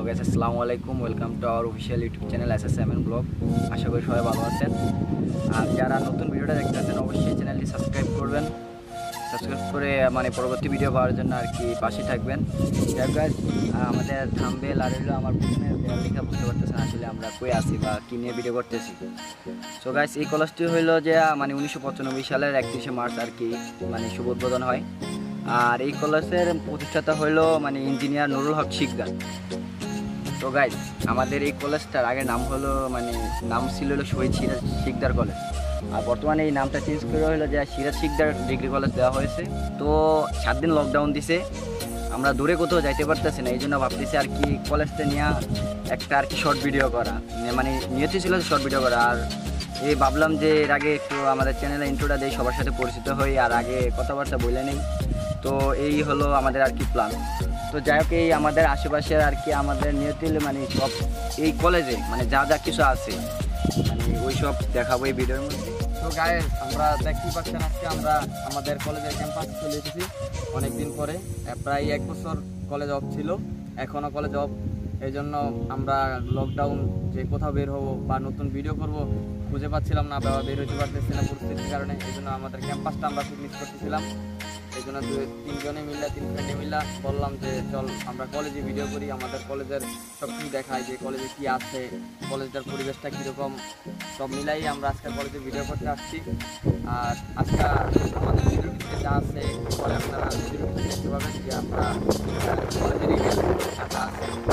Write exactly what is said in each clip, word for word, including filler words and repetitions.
Guys আসসালামু আলাইকুম, welcome to our official YouTube channel S S M N blog. আশা করি সবাই ভালো আছেন। আর যারা নতুন ভিডিওটা দেখতেছেন অবশ্যই চ্যানেলটি সাবস্ক্রাইব করবেন। সাবস্ক্রাইব করে মানে পরবর্তী ভিডিও পাওয়ার জন্য আর কি পাশে থাকবেন। যাই গাইস, আমাদের থাম্বনেল আর হলো আমার পিছনে দেয়াল লেখা বুঝতে পারতেছেন আসলে আমরা কই আছি বা কী নিয়ে ভিডিও করতেছি। সো গাইস, এই কলেজটি হইলো যে মানে উনিশশো পঁচানব্বই সালের একত্রিশে মার্চ আর কি মানে শুভ উদ্বোধন হয়। আর এই কলেজের প্রতিষ্ঠাতা হইলো মানে ইঞ্জিনিয়ার নুরুল হক শিকদার। তো গাইস, আমাদের এই কলেজটার আগে নাম হলো মানে নাম ছিল হলো শহীদ সিরাজ শিকদার কলেজ। আর বর্তমানে এই নামটা চেঞ্জ করে হলো যে সিরাজ শিকদার ডিগ্রি কলেজ দেওয়া হয়েছে। তো সাত দিন লকডাউন দিছে, আমরা দূরে কোথাও যাইতে পারতেছি না, এই জন্য ভাবতেছি আর কি কলেজটা নিয়ে একটা আর কি শর্ট ভিডিও করা, মানে নিয়তি ছিল শর্ট ভিডিও করা। আর এই ভাবলাম যে এর আগে একটু আমাদের চ্যানেলে ইন্ট্রোটা দিই, সবার সাথে পরিচিত হই, আর আগে কথাবার্তা বলে নেই। তো এই হলো আমাদের আর কি প্ল্যান। তো যাই হোক, এই আমাদের আশেপাশের আর কি আমাদের নিয়তি মানে সব এই কলেজে মানে যা যা কিছু আছে মানে ওই সব দেখাবো এই ভিডিওর মধ্যে। তো গাইস, আমরা দেখতেই পাচ্ছেন আজকে আমরা আমাদের কলেজের ক্যাম্পাস চলে এসেছি অনেকদিন পরে। প্রায় এক বছর কলেজ অফ ছিল, এখনও কলেজ অফ। এই জন্য আমরা লকডাউন যে কোথাও বের হবো বা নতুন ভিডিও করব খুঁজে পাচ্ছিলাম না, বা বের হতে পারতেছি না পরিস্থিতির কারণে। এই জন্য আমাদের ক্যাম্পাসটা আমরা খুব মিস করতেছিলাম। এই জন্য দু তিনজনে মিলে তিন ফ্রেন্ডে মিলে বললাম যে চল আমরা কলেজে ভিডিও করি, আমাদের কলেজের সব কিছু দেখাই, যে কলেজে কী আছে, কলেজটার পরিবেশটা কীরকম, সব মিলাই আমরা আজকে কলেজে ভিডিও করতে আসছি। আর আজকে আমাদের ভিডিওর ভিতরে যা আছে পরে আপনারা ভিডিওর ভিতরে দেখতে পাবেন যে আমরা কলেজের আছে।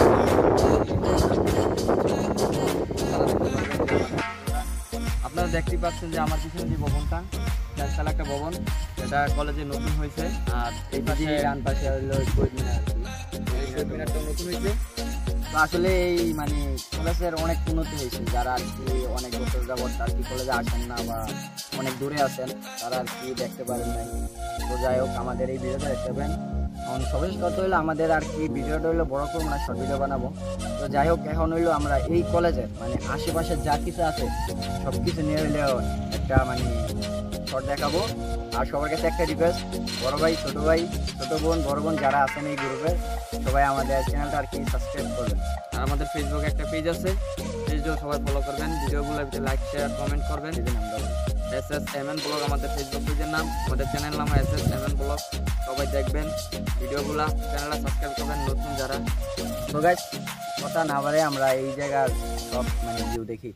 আপনারা দেখতেই পাচ্ছেন যে আমার পিছনে যে ভবনটা, চারতলা একটা ভবন, এটা কলেজে নতুন হয়েছে। আর এই পাশে ডান পাশে হলো শহীদ মিনার, এই শহীদ মিনারটা নতুন হয়েছে। তো আসলে এই মানে কলেজের অনেক উন্নতি হয়েছে। যারা আর কি অনেক বছর যাবত আর কি কলেজে আসেন না বা অনেক দূরে আছেন, তারা আর কি দেখতে পারেন নাই। তো যাই হোক, আমাদের এই ভিডিওটা দেখতে পাবেন। এখন সবশেষ কথা হইলো আমাদের আর কি ভিডিওটা হইলো বড় করবো না, শর্ট ভিডিও বানাবো। তো যাই হোক, এখন হইলো আমরা এই কলেজের মানে আশেপাশে যা কিছু আছে সব কিছু নিয়ে হইলেও একটা মানে শর্ট দেখাবো। আর সবার কাছে একটা রিকোয়েস্ট, বড় ভাই, ছোট ভাই, ছোট বোন, বড় বোন যারা আছেন এই গ্রুপে সবাই আমাদের চ্যানেলটা আর কি সাবস্ক্রাইব করবেন। আর আমাদের ফেসবুকে একটা পেজ আছে, পেজও সবাই ফলো করবেন, ভিডিওগুলো লাইক শেয়ার কমেন্ট করবেন। S S M N blog আমাদের ফেসবুক পেজের নাম, আমাদের চ্যানেল নাম S S M N blog. সবাই দেখবেন ভিডিওগুলো, চ্যানেলটা সাবস্ক্রাইব করবেন নতুন যারা। তো গাইস, কথা না বাড়ে আমরা এই জায়গার সব মানে ভিউ দেখি।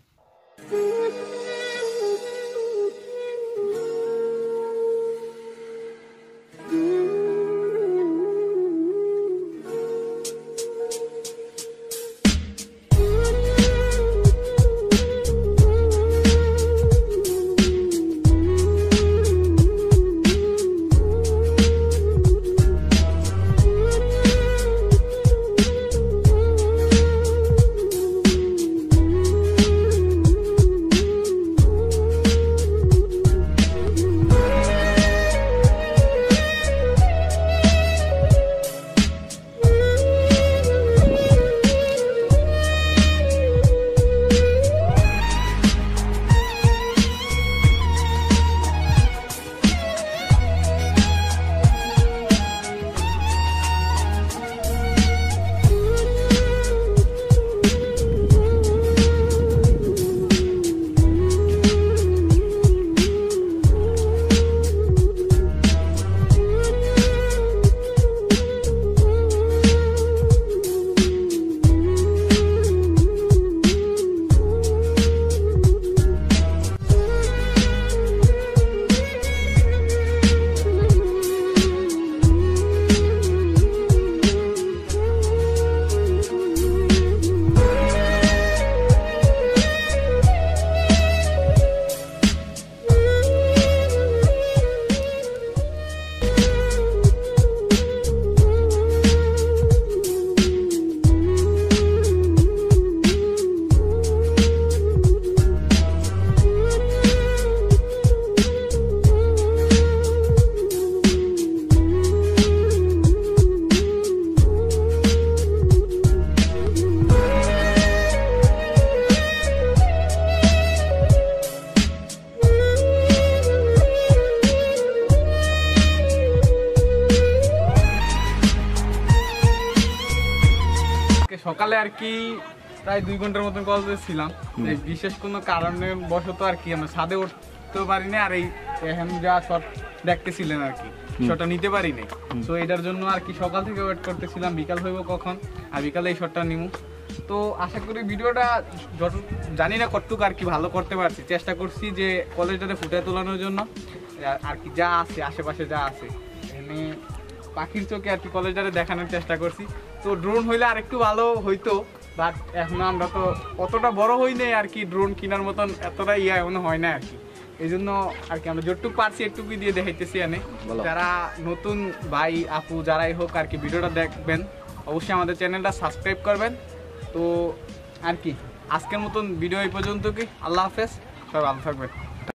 আজকে সকালে আর কি প্রায় দুই ঘন্টার মতন কলেজে ছিলাম, এই বিশেষ কোনো কারণের বশত আর কি আমরা ছাদে উঠতে পারিনি, আর এই এখন যা শট দেখতেছিলেন আর কি শটটা নিতে পারিনি। তো এটার জন্য আর কি সকাল থেকে ওয়েট করতেছিলাম বিকাল হইব কখন, আর বিকালে এই শটটা নিমু। তো আশা করি ভিডিওটা যত জানি না কতটুকু আর কি ভালো করতে পারছি, চেষ্টা করছি যে কলেজটাতে ফুটে তোলানোর জন্য আর কি যা আছে আশেপাশে যা আছে এখানে পাখির চোখে আর কি কলেজটাতে দেখানোর চেষ্টা করছি। তো ড্রোন হইলে আর একটু ভালো হইতো, বাট এখনো আমরা তো অতটা বড় হই নাই আর কি ড্রোন কেনার মতন এতটা ইয়া এখনো হয় না আর কি, এই জন্য আর কি আমরা যতটুকু পারছি একটুকুই দিয়ে দেখাইতেছি। এনে যারা নতুন ভাই আপু যারাই হোক আর কি ভিডিওটা দেখবেন অবশ্যই আমাদের চ্যানেলটা সাবস্ক্রাইব করবেন। তো আর কি আজকের মতন ভিডিও এই পর্যন্ত, কি আল্লাহ হাফেজ, সবাই ভালো থাকবেন।